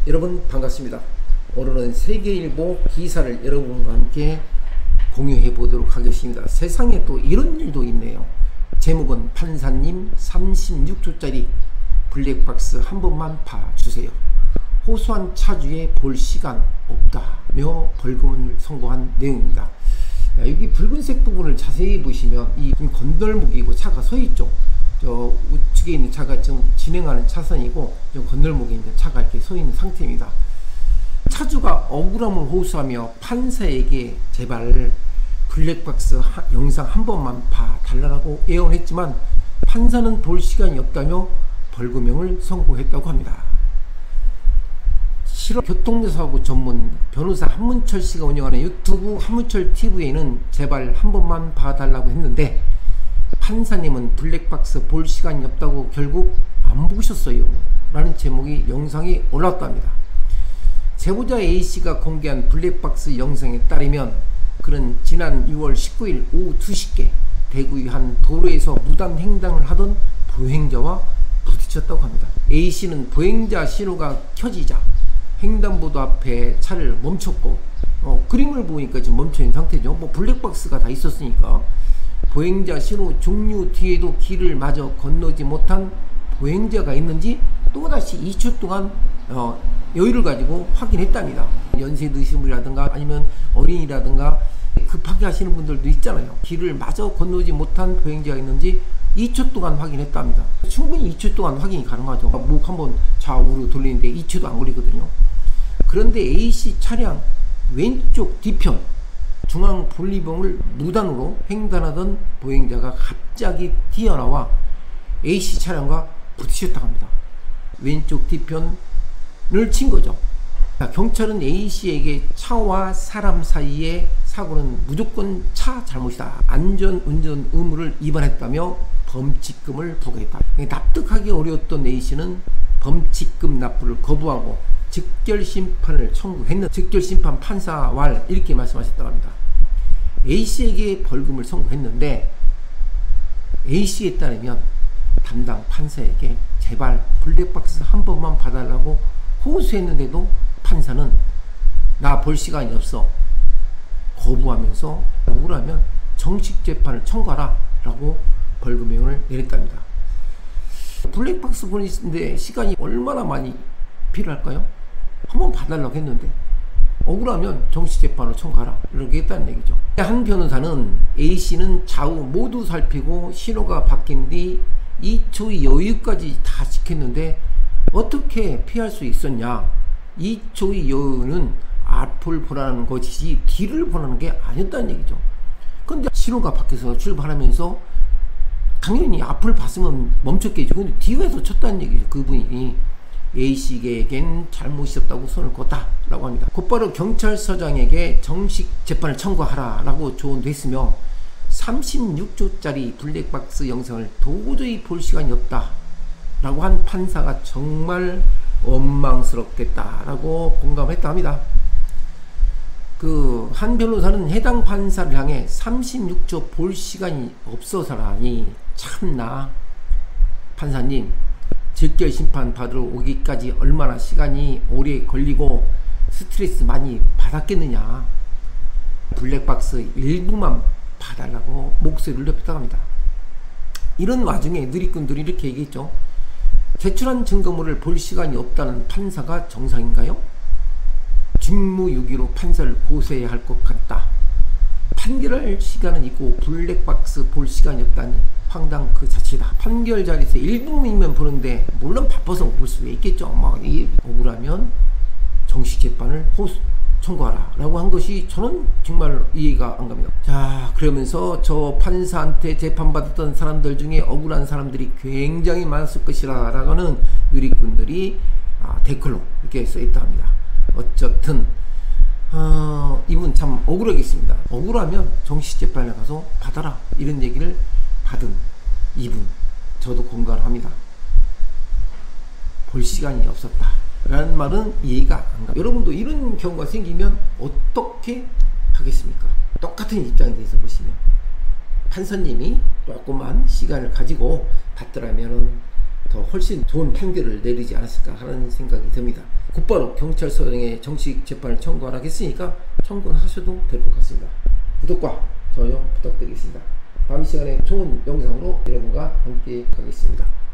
여러분 반갑습니다. 오늘은 세계일보 기사를 여러분과 함께 공유해 보도록 하겠습니다. 세상에 또 이런 일도 있네요. 제목은 판사님 36조짜리 블랙박스 한 번만 봐주세요. 호소한 차주에 볼 시간 없다며 벌금을 선고한 내용입니다. 여기 붉은색 부분을 자세히 보시면 이 건널목이고 차가 서 있죠. 저 우측에 있는 차가 지금 진행하는 차선이고 건널목에 있는 차가 이렇게 서 있는 상태입니다. 차주가 억울함을 호소하며 판사에게 제발 블랙박스 영상 한 번만 봐달라고 애원했지만 판사는 볼 시간이 없다며 벌금형을 선고했다고 합니다. 실업 교통사고 전문 변호사 한문철 씨가 운영하는 유튜브 한문철 TV에는 제발 한 번만 봐달라고 했는데 판사님은 블랙박스 볼 시간이 없다고 결국 안 보셨어요 라는 제목이 영상에 올라왔답니다. 제보자 A씨가 공개한 블랙박스 영상에 따르면 그는 지난 6월 19일 오후 2시께 대구의 한 도로에서 무단 횡단을 하던 보행자와 부딪혔다고 합니다. A씨는 보행자 신호가 켜지자 횡단보도 앞에 차를 멈췄고 그림을 보니까 지금 멈춰있는 상태죠. 뭐 블랙박스가 다 있었으니까 보행자 신호 종료 뒤에도 길을 마저 건너지 못한 보행자가 있는지 또다시 2초 동안 여유를 가지고 확인했답니다. 연세 드신 분이라든가 아니면 어린이라든가 급하게 하시는 분들도 있잖아요. 길을 마저 건너지 못한 보행자가 있는지 2초 동안 확인했답니다. 충분히 2초 동안 확인이 가능하죠. 목 한번 좌우로 돌리는데 2초도 안 걸리거든요. 그런데 A씨 차량 왼쪽 뒤편 중앙 분리봉을 무단으로 횡단하던 보행자가 갑자기 튀어나와 A씨 차량과 부딪혔다고 합니다. 왼쪽 뒤편을 친 거죠. 경찰은 A씨에게 차와 사람 사이의 사고는 무조건 차 잘못이다. 안전운전 의무를 위반했다며 범칙금을 부과했다. 납득하기 어려웠던 A씨는 범칙금 납부를 거부하고 즉결심판을 청구했는데 즉결심판 판사 왈 이렇게 말씀하셨다고 합니다. A씨에게 벌금을 선고했는데 A씨에 따르면 담당 판사에게 제발 블랙박스 한 번만 봐달라고 호소했는데도 판사는 나 볼 시간이 없어 거부하면서 억울하면 정식 재판을 청구하라 라고 벌금형을 내렸답니다. 블랙박스 보는데 시간이 얼마나 많이 필요할까요? 한번 봐달라고 했는데 억울하면 정식 재판을 청구하라 이렇게 했다는 얘기죠. 한 변호사는 A씨는 좌우 모두 살피고 신호가 바뀐 뒤 2초의 여유까지 다 지켰는데 어떻게 피할 수 있었냐. 2초의 여유는 앞을 보라는 것이지 뒤를 보라는 게 아니었다는 얘기죠. 근데 신호가 바뀌어서 출발하면서 당연히 앞을 봤으면 멈췄겠죠. 근데 뒤에서 쳤다는 얘기죠. 그분이 A씨에겐 잘못이 없다고 손을 껐다 라고 합니다. 곧바로 경찰서장에게 정식 재판을 청구하라 라고 조언도 했으며 36조짜리 블랙박스 영상을 도저히 볼 시간이 없다 라고 한 판사가 정말 원망스럽겠다 라고 공감했다 합니다. 그 한 변호사는 해당 판사를 향해 36조 볼 시간이 없어서라니 참나 판사님 즉결 심판 받으러 오기까지 얼마나 시간이 오래 걸리고 스트레스 많이 받았겠느냐. 블랙박스 일부만 봐달라고 목소리를 높였다고 합니다. 이런 와중에 누리꾼들이 이렇게 얘기했죠. 제출한 증거물을 볼 시간이 없다는 판사가 정상인가요? 직무유기로 판사를 고소해야 할 것 같다. 판결할 시간은 있고 블랙박스 볼 시간이 없다니 황당 그 자체다. 판결 자리에서 1분이면 보는데 물론 바빠서 못 볼 수 있겠죠. 막 이게 억울하면 정식 재판을 청구하라 라고 한 것이 저는 정말 이해가 안 갑니다. 자, 그러면서 저 판사한테 재판받았던 사람들 중에 억울한 사람들이 굉장히 많았을 것이라 라고는 누리꾼들이 댓글로 이렇게 써있다 합니다. 어쨌든 이분 참 억울하겠습니다. 억울하면 정식 재판에 가서 받아라 이런 얘기를 받은 이분 저도 공감합니다. 볼 시간이 없었다 라는 말은 이해가 안 갑니다. 여러분도 이런 경우가 생기면 어떻게 하겠습니까? 똑같은 입장에 대해서 보시면 판사님이 조그만 시간을 가지고 받더라면 더 훨씬 좋은 판결을 내리지 않았을까 하는 생각이 듭니다. 곧바로 경찰서에 정식 재판을 청구하겠으니까 청구는 하셔도 될 것 같습니다. 구독과 좋아요 부탁드리겠습니다. 다음 시간에 좋은 영상으로 여러분과 함께 하겠습니다.